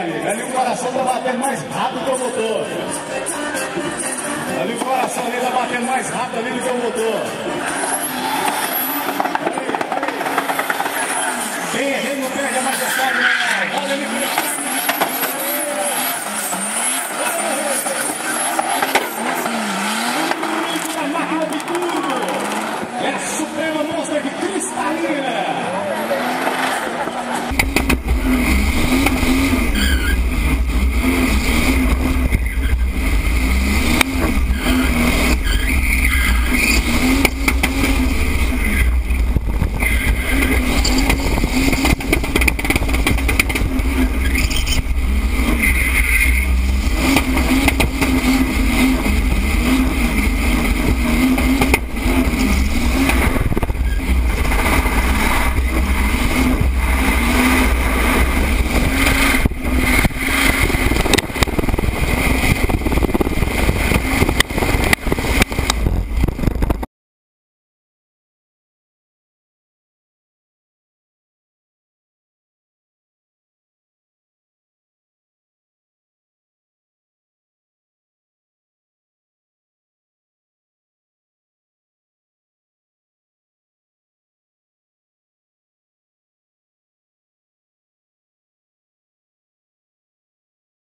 amigo. Ali o coração tá batendo mais rápido que o motor. Ali o coração ali tá batendo mais rápido ali do que o motor. Quem não perde a majestade, né? Olha ali.